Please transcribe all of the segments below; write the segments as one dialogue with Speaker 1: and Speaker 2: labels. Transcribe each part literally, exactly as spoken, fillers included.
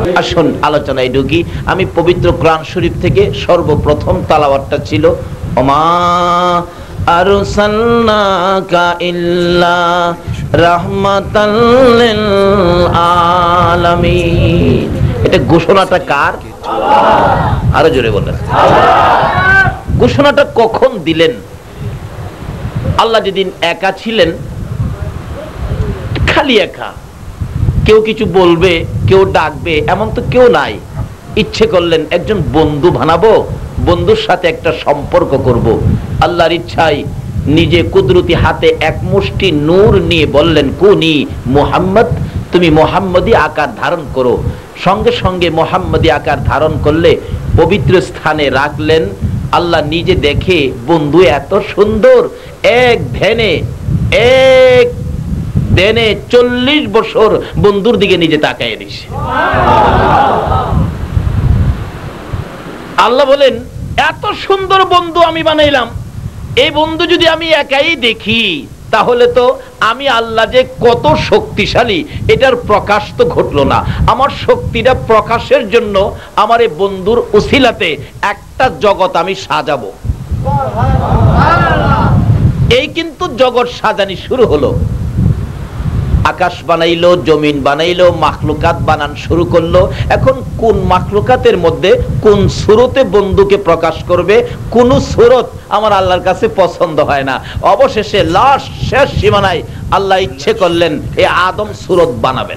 Speaker 1: আসুন আলোচনায় ঢুকি। আমি পবিত্র কোরআন শরীফ থেকে সর্বপ্রথম তালাওয়াতটা ছিল ওমা আরসালনাকা ইল্লা রাহমাতাল লিল আলামিন। এটা ঘোষণাটা কার? আল্লাহ। আরো জোরে বলেন আল্লাহ। ঘোষণাটা কখন দিলেন? আল্লাহ যেদিন একা ছিলেন, খালি একা, কেউ কিছু বলবে, কেউ ডাকবে এমন তো কেউ নাই। ইচ্ছে করলেন একজন বন্ধু বানাবো, বন্ধুর সাথে একটা সম্পর্ক করব। আল্লাহর ইচ্ছায় নিজে কুদরতি হাতে এক মুষ্টি নূর নিয়ে বললেন কুনি মুহাম্মদ, তুমি মুহাম্মদি আকার ধারণ করো। সঙ্গে সঙ্গে মুহাম্মদি আকার ধারণ করলে পবিত্র স্থানে রাখলেন। আল্লাহ নিজে দেখে বন্ধু এত সুন্দর, এক ধ্যানে এক দেনে চল্লিশ বছর বন্ধুর দিকে নিজে তাকায় দিছে। আল্লাহ বলেন এত সুন্দর বন্ধু আমি বানাইলাম, এই বন্ধু যদি আমি একাই দেখি তাহলে তো আমি আল্লাহ যে কত শক্তিশালী এটার প্রকাশ তো ঘটলো না। আমার শক্তিটা প্রকাশের জন্য আমার এই বন্ধুর উসিলাতে একটা জগৎ আমি সাজাবো। এই কিন্তু জগৎ সাজানি শুরু হলো। আকাশ বানাইলো, জমিন বানাইলো, মাখলুকাত বানান শুরু করলো। এখন কোন মাখলুকাতের মধ্যে কোন সুরতে বন্ধুকে প্রকাশ করবে, কোন সুরত আমার আল্লাহর কাছে পছন্দ হয় না। অবশেষে লাস্ট শেষ সীমানায় আল্লাহ ইচ্ছে করলেন এই আদম সুরত বানাবেন।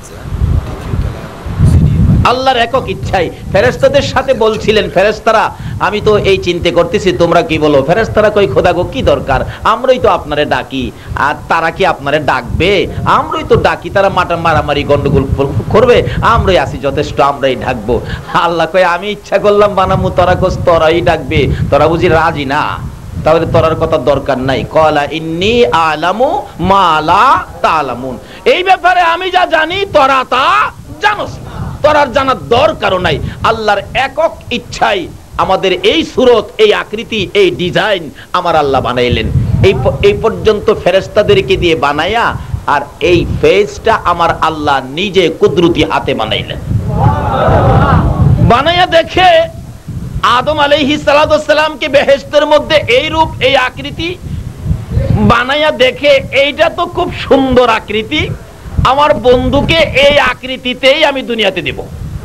Speaker 1: আল্লাহর একক ইচ্ছাই ফেরেশতাদের সাথে বলছিলেন, ফেরেশতারা আমি তো এই চিন্তা করতেছি, তোমরা কি বলো? ফেরেশতারা কই খোদা গো কি দরকার, আমরাই তো আপনারে ডাকি, আর তারা কি আপনারে ডাকবে? আমরাই তো ডাকি, তারা মাটা মারামারি গন্ডগোল করবে, আমরাই আছি যথেষ্ট, আমরাই ডাকবো। আল্লাহ কয় আমি ইচ্ছা করলাম বানামু, তোরা কোস তোরাই ডাকবে, তোরা বুঝি রাজি না, তাহলে তোরার কথা দরকার নাই। কলা ইন্নী আলামু মা লা তালামুন, এই ব্যাপারে আমি যা জানি তোরা তা জানোস না, তোরার জানার দরকারও নাই। আল্লাহর একক ইচ্ছাই আমাদের এই সুরত, এই আকৃতি, এই ডিজাইন আমার আল্লাহ বানাইলেন। এই এই পর্যন্ত ফেরেশতাদেরকে দিয়ে বানায়া, আর এই ফেজটা আমার আল্লাহ নিজে কুদরতি হাতে বানাইলেন। বানায়া দেখে আদম আলাইহিস সালাতু ওয়াস সালামকে বেহেশতের মধ্যে এই রূপ, এই আকৃতি বানায়া দেখে এইটা তো খুব সুন্দর আকৃতি, আমার বন্ধুকে এই আকৃতিতেই আমি দুনিয়াতে দেব।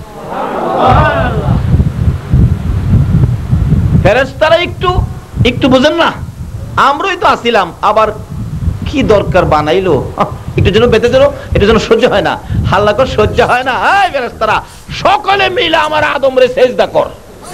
Speaker 1: ফেরেশতারা একটু একটু বুঝেন না, আমরাই তো আসিলাম, আবার কি দরকার বানাইলো, একটু যেন বেঁধে দিল, এটা যেন সহ্য হয় না। আল্লাহ কর সহ্য হয় না, এই ফেরেশতারা সকলে মিলে আমার আদমরে সেজদা কর।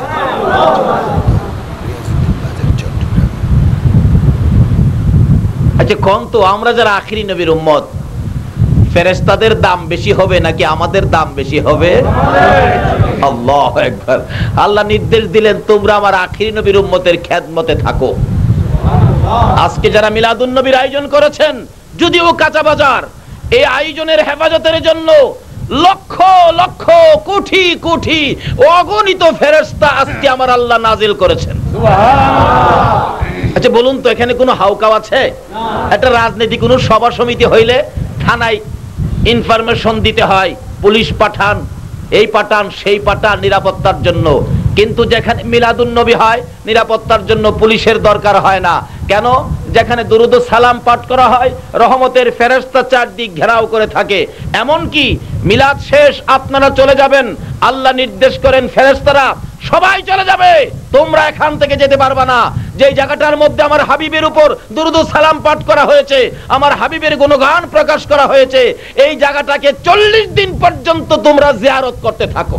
Speaker 1: আচ্ছা কোন তো আমরা যারা আখিরি নবীর উম্মত, ফেরেশতাদের দাম বেশি হবে নাকি আমাদের দাম বেশি হবে? আল্লাহু আকবার। আল্লাহ নির্দেশ দিলেন তোমরা আমার আখিরি নবীর উম্মতের খেদমতে থাকো। আজকে যারা মিলাদুন নবীর আয়োজন করেছেন, যদিও কাঁচা বাজার, এই আয়োজনের হেফাজতের জন্য লক্ষ লক্ষ কোটি কোটি অগণিত ফেরেশতা আজকে আমার আল্লাহ নাজিল করেছেন। আচ্ছা বলুন তো, এখানে কোনো হাউকাও আছে? একটা রাজনীতি কোনো সভা সমিতি হইলে থানায় ইনফরমেশন দিতে হয়, পুলিশ পাঠান, এই পাঠান সেই পাঠান নিরাপত্তার জন্য। কিন্তু যেখানে মিলাদুন নবী হয়, নিরাপত্তার জন্য পুলিশের দরকার হয় না। কেন? যেখানে দুরূদ ও সালাম পাঠ করা হয়, রহমতের ফেরেশতা চারদিক ঘেরাও করে থাকে। এমন কি মিলাদ শেষ আপনারা চলে যাবেন, আল্লাহ নির্দেশ করেন ফেরেশতারা সবাই চলে যাবে, তোমরা এখান থেকে যেতে পারবে না। যে জায়গাটার মধ্যে আমার হাবিবের উপর দুরূদ ও সালাম পাঠ করা হয়েছে, আমার হাবিবের গুণগান প্রকাশ করা হয়েছে, এই জায়গাটাকে চল্লিশ দিন পর্যন্ত তোমরা জিয়ারত করতে থাকো।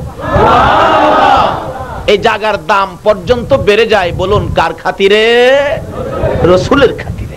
Speaker 1: এই জায়গার দাম পর্যন্ত বেড়ে যায়। বলুন কার খাতিরে? রাসূলের খাতিরে।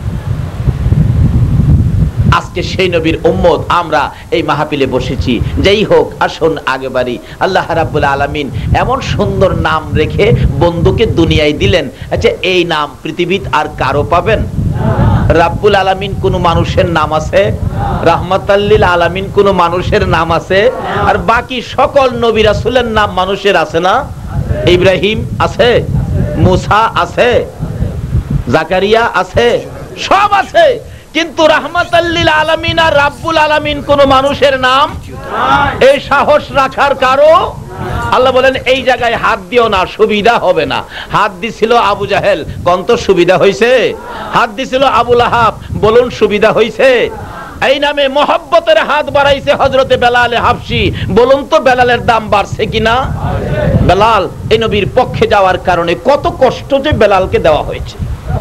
Speaker 1: আজকে সেই নবীর উম্মত আমরা এই মাহফিলে বসেছি। যেই হোক, আসুন আগে বাড়ি। আল্লাহ রাব্বুল আলামিন এমন সুন্দর নাম রেখে বন্ধুকে দুনিয়ায় দিলেন। আচ্ছা এই নাম পৃথিবীতে আর কারো পাবেন? রাব্বুল আলামিন কোন মানুষের নাম আছে? রাহমাতাল লিল আলামিন কোন মানুষের নাম আছে? আর বাকি সকল নবী রাসূলের নাম মানুষের আছে না? ইব্রাহিম আছে, মুসা আছে, জাকারিয়া আছে, সব আছে। কিন্তু রাহমাতাল লিল আলামিন আর রাব্বুল আলামিন কোন মানুষের নাম এই সাহস রাখার কারো আল্লাহ বলেন এই জায়গায় হাত দিও না, সুবিধা হবে না। হাত দিছিল আবু জাহেল, কত সুবিধা হইছে? হাত দিছিল আবু লাহাব, বলুন সুবিধা হইছে? এই নামে মহব্বতের হাত বাড়াইছে হযরতে বেলাল হাবশী, বলুন তো বেলালের দাম বাড়ছে কিনা? বেলাল এই নবীর পক্ষে যাওয়ার কারণে কত কষ্ট যে বেলালকে দেওয়া হয়েছে।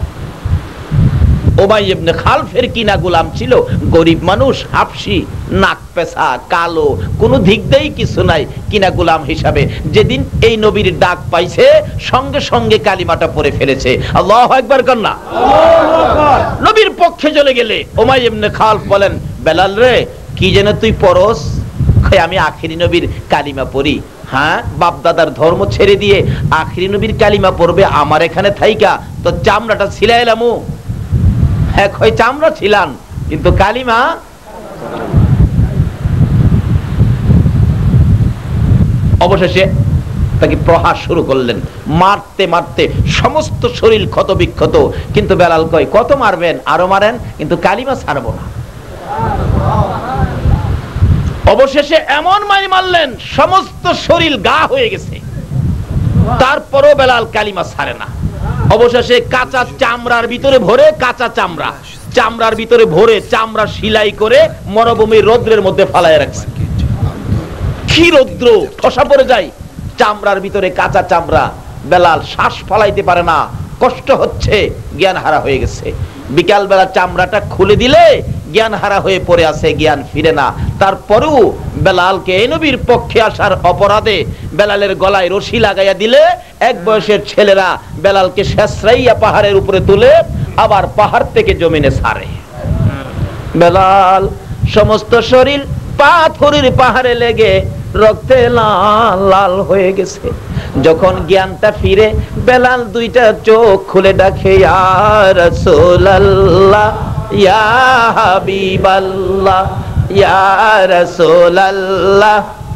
Speaker 1: উমাইয়া ইবনে খালফের কিনা গোলাম ছিল, গরিব মানুষ, হাবশী, নাক পেছা, কালো, কোনো দিক দিয়েই কিছু নাই, কিনা গোলাম হিসাবে যেদিন এই নবীর ডাক পাইছে সঙ্গে সঙ্গে কালিমাটা পড়ে ফেলেছে। আল্লাহু আকবার কন্যা। নবীর পক্ষে চলে গেলে উমাইয়া ইবনে খালফ বলেন, বেলাল রে কি যেন তুই পড়স? আমি আখিরি নবীর কালিমা পড়ি। হ্যাঁ, বাপ দাদার ধর্ম ছেড়ে দিয়ে আখিরি নবীর কালিমা পড়বে আমার এখানে থাইকা? তো চামড়াটা ছিলাইলামু। হ্যাঁ, কই চামড়া ছিলান, কিন্তু কালিমা। অবশেষে তাকে প্রহার শুরু করলেন, মারতে মারতে সমস্ত শরীর ক্ষত বিক্ষত। কিন্তু বেলাল কয়, কত মারবেন, আরো মারেন, কিন্তু কালিমা ছাড়বো না। অবশেষে এমন মারি মারলেন সমস্ত শরীর গা হয়ে গেছে, তারপরও বেলাল কালিমা ছাড়ে না। অবশেষে কাঁচা চামড়ার ভিতরে ভরে, কাঁচা চামড়া চামড়ার ভিতরে ভরে চামড়া সিলাই করে মরুভূমির রৌদ্রের মধ্যে ফালায় রাখছে। কি রৌদ্র, ঠসা পড়ে যায় চামড়ার ভিতরে, কাঁচা চামড়া। বেলাল শ্বাস ফালাইতে পারে না, কষ্ট হচ্ছে, জ্ঞান হারা হয়ে গেছে। বিকাল বেলা চামড়াটা খুলে দিলে জ্ঞান হারা হয়ে পড়ে আছে, জ্ঞান ফিরে না। তারপরেও বেলালকে এই নবীর পক্ষে আসার অপরাধে বেলালের গলায় রশি লাগাইয়া দিলে এক বয়সের ছেলেরা বেলালকে শেষরাইয়া পাহাড়ের উপরে তুলে আবার পাহাড় থেকে জমিনে ছাড়ে। বেলাল সমস্ত শরীর পাথরের পাহাড়ে লেগে রক্তে লাল লাল হয়ে গেছে। যখন জ্ঞানটা ফিরে বেলাল দুইটা চোখ খুলে ডাকে, ইয়া রাসূলুল্লাহ, ইয়া হাবিবাল্লাহ, ইয়া রাসূলুল্লাহ,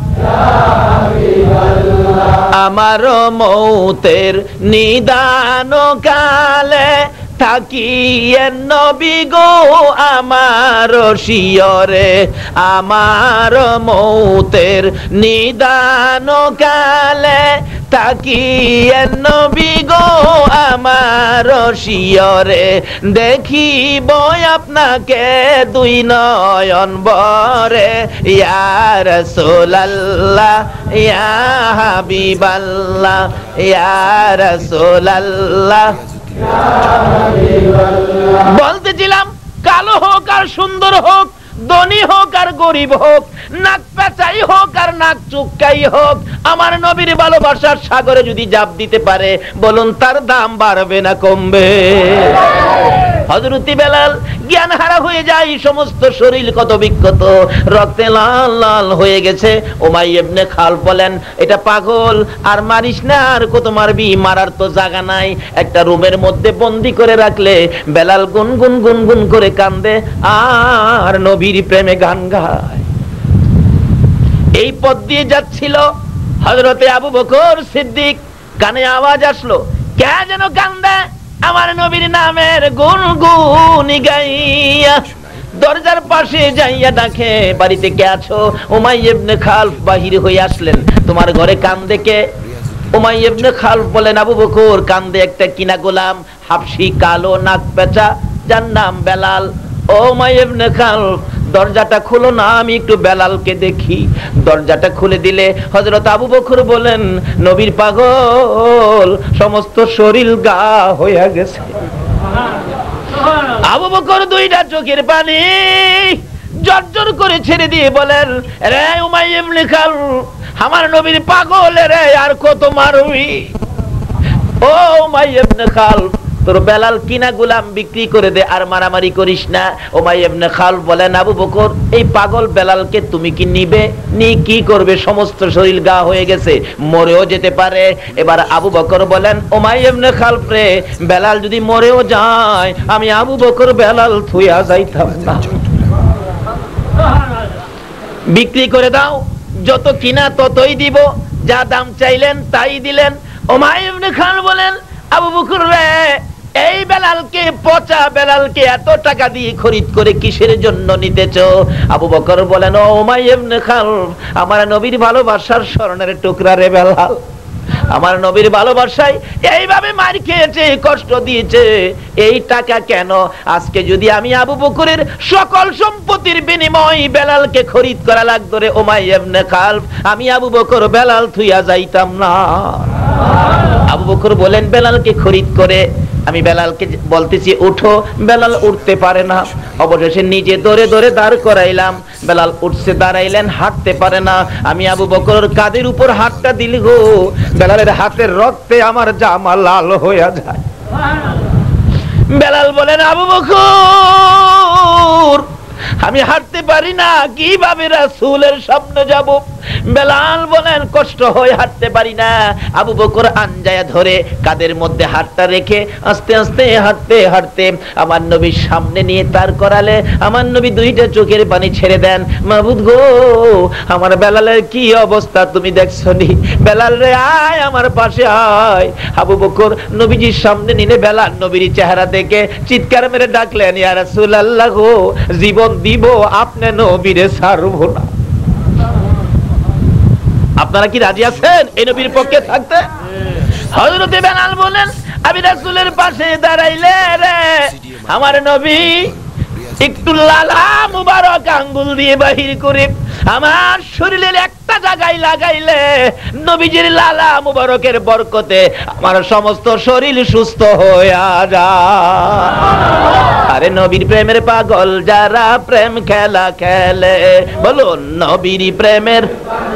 Speaker 1: আমার মৌতের নিদান কালে থাকিয়ে নবী গো আমার শিয়রে, আমার মৌতের নিদান কালে থাকিয়ে নবী গো আমার শিয়রে, দেখিব আপনাকে দুই নয়ন ভরে, ইয়া রাসূলুল্লাহ, ইয়া হাবিবাল্লাহ, ইয়া রাসূলুল্লাহ। বলতেছিলাম, কালো হোক আর সুন্দর হোক, ধনী হোক আর গরিব হোক, নাক পেঁচাই হোক আর নাক চুক্কাই হোক, আমার নবীর ভালোবাসার সাগরে যদি জাপ দিতে পারে, বলুন তার দাম বাড়বে না কমবে? হযরত বেলাল জ্ঞান হারা হয়ে যায়, সমস্ত শরীর কত বিক্ষত, রক্তে লাল লাল হয়ে গেছে। উমাইয়া ইবনে খালফ বলেন, এটা পাগল, আর মারিস না, আর কত মারবি, মারার তো জায়গা নাই। একটা রুমের মধ্যে বন্দি করে রাখলে বেলাল গুনগুন গুনগুন করে কান্দে আর নবীর প্রেমে গান গায়। এই পথ দিয়ে যাচ্ছিল হযরতে আবু বকর সিদ্দিক, কানে আওয়াজ আসলো, কে যেন কান্দে আমার নবীর নামের গুনগুনি গাইয়া। দরজার পাশে যাইয়া ডাকে, বাড়িতে কে আছো? উমাইয়া ইবনে খালফ বাহির হয়ে আসলেন, তোমার ঘরে কান্দে কে? উমাইয়া ইবনে খালফ বলেন, আবু বকর, কান্দে একটা কিনা গোলাম, হাবশী, কালো, নাক পেঁচা, যার নাম বেলাল। ও উমাইয়া ইবনে খালফ, দরজাটা খুলো না, আমি একটু বেলালকে দেখি। দরজাটা খুলে দিলে হযরত আবু বকর বলেন, নবীর পাগল, সমস্ত শরীর গা হয়ে গেছে। আবু বকর দুইটা চোখের পানি জর্জর করে ছেড়ে দিয়ে বলেন, রে উমাইয়া ইবনে খালফ, আমার নবীর পাগল রে, আর কত মারবি? ও উমাইয়া ইবনে খালফ, তোর বেলাল কিনা গোলাম বিক্রি করে দে, আর মারামারি করিস না। উমাইয়া ইবনে খালফ বলেন, আবু বকর, এই পাগল বেলালকে তুমি কি নিবে? নি কি করবে? সমস্ত শরীর গা হয়ে গেছে, মরেও যেতে পারে। এবার আবু বকর বলেন, উমাইয়া ইবনে খালফ রে, বেলাল যদি মরেও যায়, আমি আবু বকর বেলাল থুইয়া যাইতাম না, বিক্রি করে দাও, যত কিনা ততই দিব। যা দাম চাইলেন তাই দিলেন। উমাইয়া ইবনে খালফ বলেন, আবু বকর রে, এই বেলালকে, পচা বেলালকে এত টাকা দিয়ে খরিদ করে কিসের জন্য নিতেছো? আবু বকর বলেন, ও উমাইয়া ইবনে খালফ, আমার নবীর ভালোবাসার স্মরণের টুকরা রে বেলাল, আমার নবীর ভালোবাসায় এইভাবে মার খেয়েছে, কষ্ট দিয়েছে, এই টাকা কেন? আজকে যদি আমি আবু বকরের সকল সম্পত্তির বিনিময় বেলালকে খরিদ করা লাগতো রে উমাইয়া ইবনে খালফ, আমি আবু বকর বেলাল থুইয়া যাইতাম না। আবু বকর বলেন, বেলালকে খরিদ করে আমি বেলালকে বলতেছি উঠো, বেলাল উঠতে পারে না। অবশেষে নিজে দৌড়ে দৌড়ে দাঁড় করাইলাম, বেলাল উঠছে, দাঁড়াইলেন, হাঁটতে পারে না। আমি আবু বকর কাঁধের উপর হাতটা দিলি গো, বেলালের হাতের রক্তে আমার জামা লাল হয়ে যায়। বেলাল বলেন, আবু বকর আমি হাঁটতে পারি না, কিভাবে রাসূলের সামনে যাব? বেলাল বলেন, কষ্ট হয়, হাঁটতে পারি না। আবু বকর আঞ্জায়া ধরে কাদের মধ্যে হাতটা রেখে আস্তে আস্তে হাঁটতে হাঁটতে আমার নবীর সামনে নিয়ে তার করালে আমার নবী দুইটা চোখের পানি ছেড়ে দেন। মাবুদ গো, আমার বেলালের কি অবস্থা তুমি দেখছো নি? বেলাল রে আয়, আমার পাশে আয়। আবু বকর নবীজির সামনে নিলে বেলাল নবীর চেহারা দেখে চিৎকার মেরে ডাকলেন, ইয়া রাসূলুল্লাহ গো, জীবন দিব, আপনি নবীরে ছাড়বো না। আপনারা কি রাজি আছেন এই নবীর পক্ষে থাকতে? হযরত বেলাল বলেন, আমি রাসূলের পাশে দাঁড়াইলে রে আমার নবী একটু লালা মুবারক আঙ্গুল দিয়ে বাহির করে আমার শরীরের একটা জায়গায় লাগাইলে নবীজির লালা মুবারকের বরকতে আমার সমস্ত শরীর সুস্থ হয়ে যায়। আরে নবীর প্রেমের পাগল যারা প্রেম খেলা খেলে, বলুন নবীর প্রেমের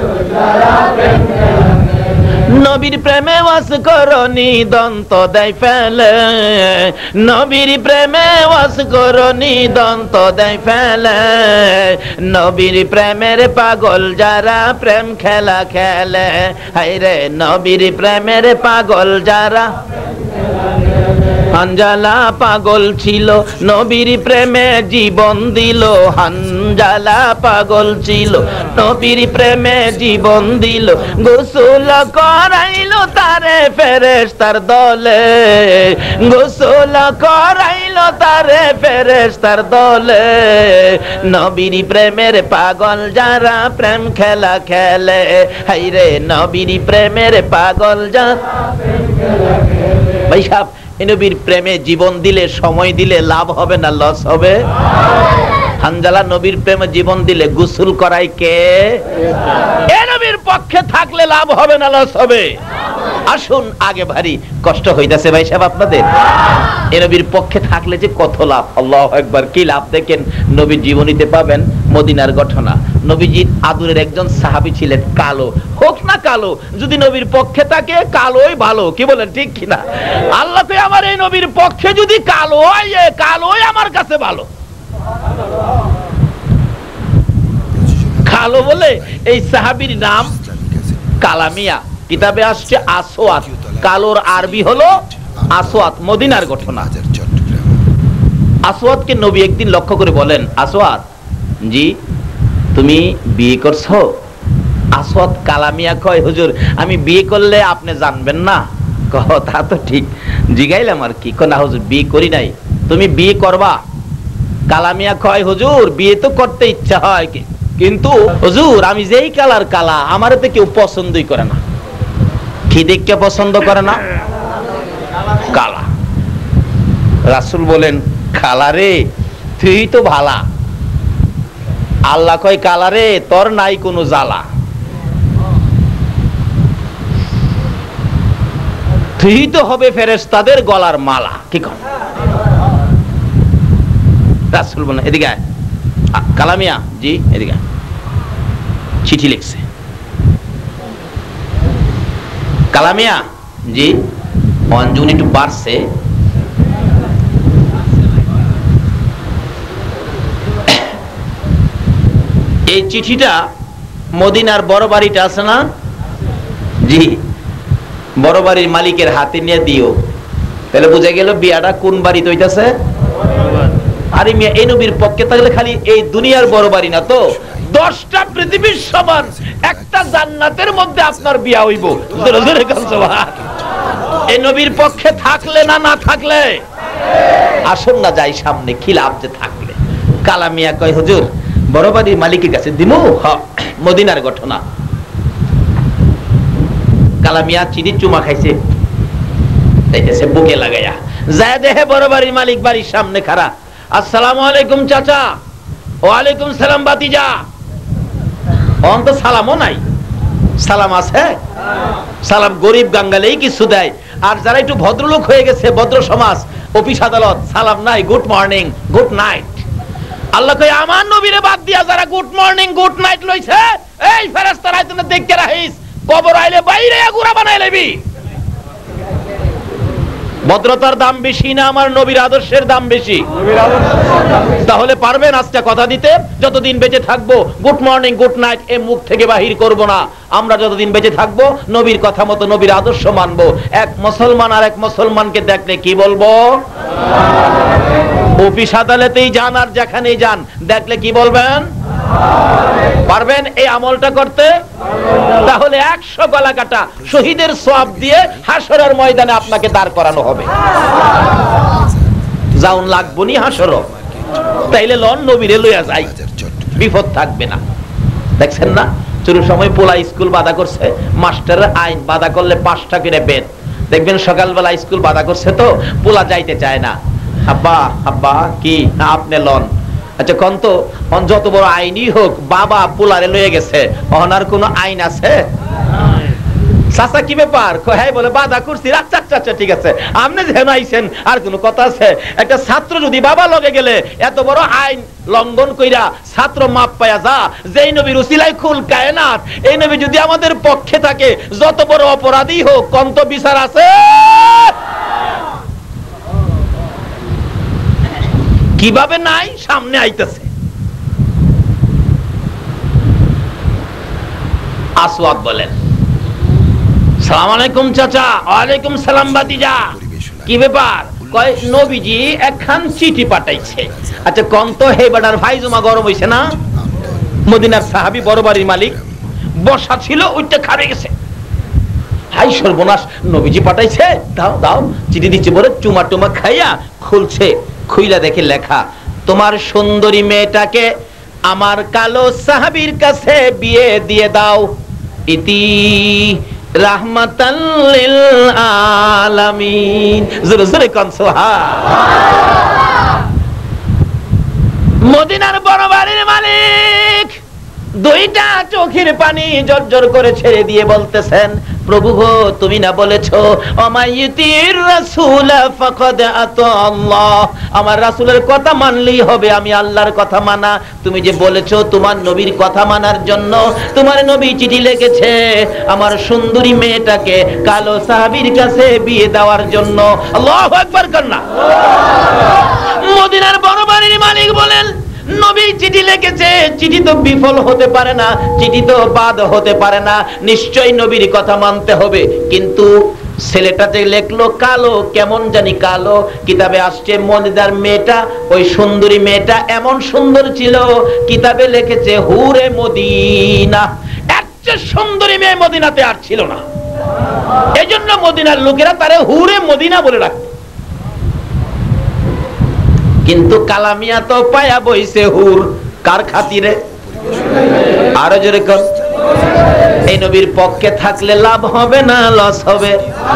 Speaker 1: নবীর প্রেমে ওয়াস করনি দন্ত দেয় ফেলে, নবীর প্রেমে ওয়াস করনি দন্ত দেয় ফেলে, নবীর প্রেমের পাগল যারা প্রেম খেলা খেলে, হায়রে নবীর প্রেমের পাগল যারা। হানজালা পাগল ছিল নবীর প্রেমে জীবন দিল, হানজালা পাগল ছিল নবীর প্রেমে জীবন দিল, গোসল করাইলো তারে ফেরেশতার দলে, গোসল করাইলো তারে ফেরেশতার দলে, নবীর প্রেমের পাগল যারা প্রেম খেলা খেলে, হায়রে নবীর প্রেমের পাগল যারা। ভাই সাহেব, নবীর প্রেমে জীবন দিলে, সময় দিলে লাভ হবে না লস হবে? হানজালা নবীর প্রেমে জীবন দিলে গোসল করায় কে? এ নবীর পক্ষে থাকলে লাভ হবে না লস হবে? আসুন, আগে ভারী কষ্ট হইতাছে ভাই সাহেব আপনাদের। এ নবীর পক্ষে থাকলে যে কত লাভ, আল্লাহু আকবার। কি লাভ দেখেন, নবীর জীবনীতে পাবেন মদিনার ঘটনা। নবীজির আদরের একজন সাহাবী ছিলেন, কালো হোক না কালো, যদি নবীর পক্ষে থাকে কালোই ভালো, কি বলেন ঠিক কিনা? আল্লাহ তো আমার এই নবীর পক্ষে যদি কালো হয়, কালোই আমার কাছে ভালো। কালো বলে এই সাহাবীর নাম কালামিয়া, কিতাবে আসছে আসওয়াত, কালোর আরবি হলো আসওয়াত। মদিনার ঘটনা। আসওয়াতকে নবী একদিন লক্ষ্য করে বলেন, আসওয়াত জি তুমি বিয়ে করছো? আসওয়াত কালামিয়া কয়, হুজুর আমি বিয়ে করলে আপনি জানবেন না। কথা তো ঠিক, জিগাইলাম আর কি। না হুজুর বিয়ে করি নাই। তুমি বিয়ে করবা? কালামিয়া কয়, হুজুর বিয়ে তো করতে ইচ্ছা হয়, কিন্তু হুজুর আমি যেই কালার কালা, আমার তো কেউ পছন্দই করে না। কি দেখে পছন্দ করে না? কালা। রাসূল বলেন, কালা রে তুই তো ভালা। আল্লাহ কয়, কালা রে তোর নাই কোনো জ্বালা, তুই তো হবে ফেরেশতাদের গলার মালা। কি কর? রাসূল বলেন, এদিকে আয়। কালামিয়া জি এদিকে আয়। চিঠি লিখছে। কালামিয়া জি, অঞ্জুন একটু বাড়ছে। এই চিঠিটা মদিনার বড় বাড়িটা আছে না জি, বড় বাড়ির মালিকের হাতে নিয়ে দিও। তাহলে বুঝা গেল বিয়াটা কোন বাড়িতে হইতাছে। আরে মিয়া, এই নবীর পক্ষে থাকলে খালি এই দুনিয়ার বড় বাড়ি না তো, দশটা পৃথিবীর সমান একটা জান্নাতের মধ্যে আপনার বিয়া হইব। জোরে জোরে কান সুবহান। এই নবীর পক্ষে থাকলে না না থাকলে? আসুন না যাই সামনে, খিলাফ যে থাকলে। কালামিয়া কয় হুজুর বড় বাড়ির মালিকের কাছে দিমু। মদিনার ঘটনা। কালামিয়া চিনি চুমা খাইছে, তাইতেছে বুকে লাগাইয়া যায় দেহে বড় বাড়ির মালিক বাড়ির সামনে খাড়া। আসসালামু আলাইকুম চাচা। ওয়ালাইকুম সালাম বাতিজা। অন তো সালামও নাই। সালাম আছে? সালাম গরিব গাঙ্গালেই কিছু দেয়। আর যারা একটু ভদ্রলোক হয়ে গেছে, ভদ্র সমাজ, অফিস আদালত, সালাম নাই, good morning, good night. Allah কয় আমার নবীরে বাদ দিয়া যারা গুড মর্নিং গুড নাইট লইছে, এই ফেরেশতারা তুমি দেখকে রাখিস, কবর আইলে বাইরে গুড়া বানাই লইবি। ভদ্রতার দাম বেশি না আমার নবীর আদর্শের দাম বেশি? তাহলে পারবেন আজকে কথা দিতে যতদিন বেঁচে থাকবো গুড মর্নিং গুড নাইট এ মুখ থেকে বাহির করব না। আমরা যতদিন বেঁচে থাকবো নবীর কথা মতো নবীর আদর্শ মানবো। এক মুসলমান আর এক মুসলমানকে দেখলে কি বলবো? অফিস আদালতেই যান আর যেখানেই যান, দেখলে কি বলবেন? পারবেন এই আমলটা করতে? তাহলে একশো গলা কাটা শহীদের সওয়াব দিয়ে হাসরের ময়দানে আপনাকে দাঁড় করানো হবে। যাউন লাগবো নি হাসর, তাইলে লন নবীরে লইয়া যাই, বিপদ থাকবে না। দেখছেন না চুরির সময় পোলা স্কুল বাধা করছে, মাস্টারের আইন বাধা করলে পাঁচটা করে বেদ। দেখবেন সকালবেলা স্কুল বাধা করছে তো পোলা যাইতে চায় না। আব্বা আব্বা কি আপনি লন। আচ্ছা কন্ত যত বড় আইনই হোক বাবা পোলারে লয়ে গেছে, অনার কোন আইন আছে? চাচা কি ব্যাপার? হ্যাঁ বলে বাধা করছি। আচ্ছা আচ্ছা আচ্ছা ঠিক আছে, আপনি যেন আইছেন আর কোন কথা আছে? একটা ছাত্র যদি বাবা লগে গেলে এত বড় আইন লঙ্ঘন কইরা ছাত্র মাপ পায়া যা, যেই নবীর উসিলায় খুল কায়নাত, এই নবী যদি আমাদের পক্ষে থাকে যত বড় অপরাধী হোক কন্ত বিচার আছে? কিভাবে নাই? সামনে আইতেছে। আসওয়াদ বলেন সালাম আলাইকুম চাচা। ওয়ালাইকুম সালাম বাতিজা। কি ব্যাপার? কয় নবীজি একখান চিঠি পাঠাইছে। আচ্ছা কোন তো হে বাডার ভাই জমা গরম হইছে না? মদিনার সাহাবী বড় বাড়ির মালিক বসা ছিল, ওইটা খাবে গেছে। হাই সর্বনাশ, নবীজি পাঠাইছে, দাও দাও চিঠি দিচ্ছে বলে চুমা টুমা খাইয়া খুলছে। খুইলা দেখে লেখা, তোমার সুন্দরী মেয়েটাকে আমার কালো সাহাবীর কাছে বিয়ে দিয়ে দাও। ইতি রাহমাতাল লিল আলামিন। জোরে জোরে কোন সুবহান। মদিনার বড় বাড়ির মালিক দুইটা চোখের পানি জর্জর করে ছেড়ে দিয়ে বলতেছেন, প্রভু গো তুমি না বলেছো অমাইয়িতির রাসূল ফাকাদ আতা আল্লাহ, আমার রাসূলের কথা মানলেই হবে, আমি আল্লাহর কথা মানা। তুমি যে বলেছো তোমার নবীর কথা মানার জন্য তোমার নবী চিঠি লিখেছে আমার সুন্দরী মেয়েটাকে কালো সাহাবীর কাছে বিয়ে দেওয়ার জন্য। আল্লাহু আকবার কন্না। মদিনার বড় বাড়ির মালিক বলেন, নবী চিঠি লিখেছে, চিঠি তো বিফল হতে পারে না, চিঠি তো বাদ হতে পারে না, নিশ্চয়ই নবীর কথা মানতে হবে। কিন্তু ছেলেটা যে লেখলো কালো, কেমন জানি কালো। কিতাবে আসছে মদিনার মেয়েটা, ওই সুন্দরী মেয়েটা এমন সুন্দর ছিল, কিতাবে লিখেছে হুরে মদিনা। এর চেয়ে সুন্দরী মেয়ে মদিনাতে আর ছিল না। এজন্য মদিনার লোকেরা তারে হুরে মদিনা বলে রাখত। কিন্তু কালামিয়া তো পায়া বইছে হুর, কার খাতিরে? আরো জোরে কর। এই নবীর পক্ষে থাকলে লাভ হবে না লস হবে?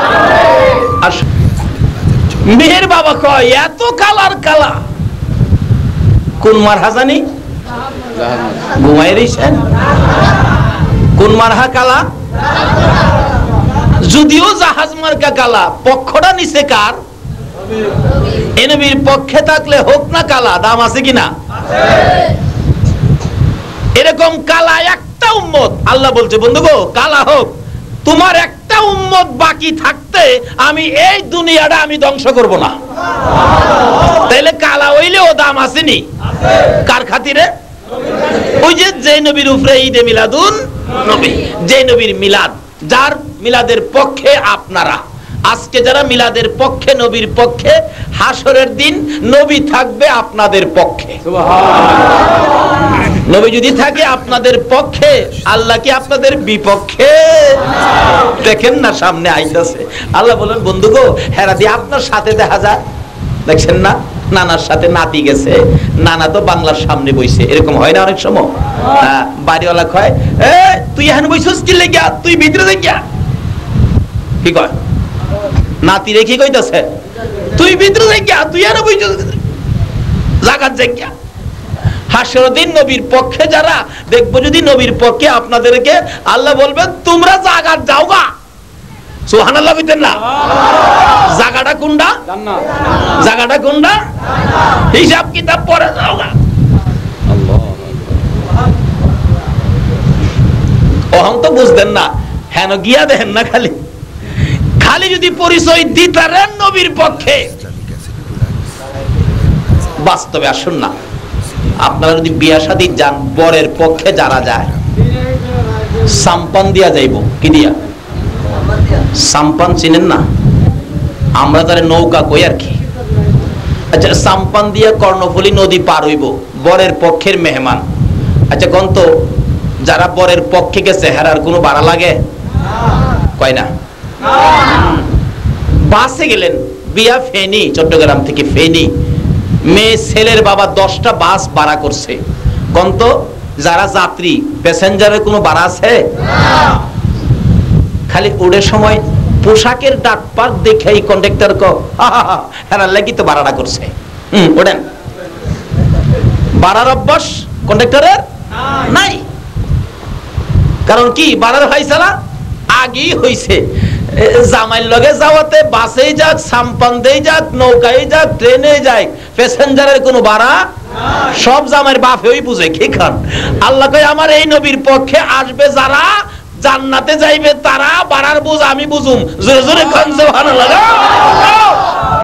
Speaker 1: মেয়ের বাবা কয় এত কালার কালা কোন মারহা জানি ঘুমাই রইছেন? কোন মারহা কালা? যদিও জাহাজ মার্কা কালা, পক্ষটা নিচে কার? এই নবীর পক্ষে থাকলে হোক না কালা, দাম আছে কিনা? এরকম কালা একটা উম্মত আল্লাহ বলছে বন্ধু গো কালা হোক, তোমার একটা উম্মত বাকি থাকতে আমি এই দুনিয়াটা আমি ধ্বংস করব না। তাইলে কালা হইলেও দাম আসেনি, কার খাতিরে? ওই যে যে নবীর উপরে ঈদে মিলাদুন নবী, যে নবীর মিলাদ, যার মিলাদের পক্ষে আপনারা, আজকে যারা মিলাদের পক্ষে, নবীর পক্ষে, হাসরের দিন নবী থাকবে আপনাদের পক্ষে। নবী যদি থাকে আপনাদের পক্ষে, আল্লাহ কি আপনাদের বিপক্ষে? দেখেন না সামনে আইতাছে, আল্লাহ বলেন বন্ধু গো, হেরা দিয়ে আপনার সাথে দেখা যায়, দেখছেন না নানার সাথে নাতি গেছে, নানা তো বাংলার সামনে বইছে, এরকম হয় না অনেক সময়? বাড়িওয়ালা কয়, এ তুই এখানে বইছিস কি লেগিয়া, তুই ভিতরে দেখিয়া, কি কয় নাতি রেখে কইতাছে, তুই ভিতরে দেখিয়া, তুই এখানে বইছিস জাগাত দেখিয়া। হাসরের দিন নবীর পক্ষে যারা দেখবো, যদি নবীর পক্ষে আপনাদেরকে আল্লাহ বলবেন তোমরা জাগাত যাওগা। সুবহানাল্লাহ বলতেন না? জায়গাটা কোনটা? জান্নাত। জায়গাটা কোনটা? হিসাব কিতাব পরে যাওগা। আল্লাহ ওহন তো বুঝতেন না, হেন গিয়া দেখেন না, খালি খালি যদি পরিচয় দিতারেন নবীর পক্ষে, বাস্তবে আসুন না। আপনারা যদি বিয়া শাদী যান, বরের পক্ষে যারা যায় সাম্পান দিয়া যাইব। কি দিয়া? সাম্পান চিনেন না? আমরা তারে নৌকা কই আর কি। আচ্ছা, সাম্পান দিয়া কর্ণফুলী নদী পার হইব, বরের পক্ষের মেহমান। আচ্ছা গন্ত যারা বরের পক্ষে গেছে, হেরার কোনো ভাড়া লাগে? কয় না। বাসে গেলেন, বিয়া ফেনী, চট্টগ্রাম থেকে ফেনী, মেয়ে ছেলের বাবা দশটা বাস ভাড়া করছে, গন্ত যারা যাত্রী প্যাসেঞ্জারের কোনো ভাড়া আছে? খালি উড়ে সময় পোশাকের ডাকপাট দেখে এই কন্ডাক্টর কো হ্যাঁ লাগি তো ভাড়াটা করছে, হুম ওঠেন। ভাড়ার অভ্যাস কন্ডাক্টরের নাই, কারণ কি ভাড়ার ফাইসালা আগেই হইছে। জামাইর লগে যাওয়াতে বাসেই যাক, সাম্পান্দেই যাক, নৌকায় যাক, ট্রেনে যাক, প্যাসেঞ্জারের কোনো ভাড়া সব জামাইয়ের বাপেই বুঝে। কি খান আল্লাহ কয় আমার এই নবীর পক্ষে আসবে যারা, জান্নাতে যাইবে তারা, ভাড়ার বুঝ আমি বুঝুম। জোরে জোরে খান সুবহানাল্লাহ।